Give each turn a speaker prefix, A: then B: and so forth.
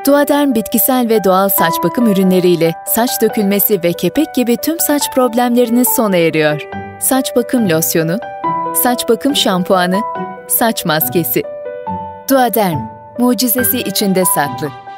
A: Duaderm bitkisel ve doğal saç bakım ürünleriyle saç dökülmesi ve kepek gibi tüm saç problemleriniz sona eriyor. Saç bakım losyonu, saç bakım şampuanı, saç maskesi. Duaderm, mucizesi içinde saklı.